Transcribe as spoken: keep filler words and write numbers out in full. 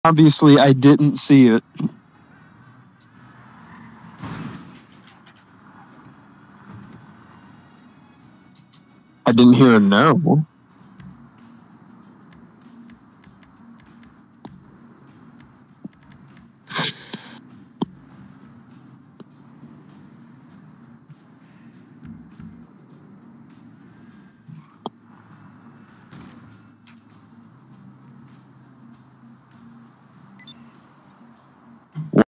Obviously, I didn't see it. I didn't hear a no.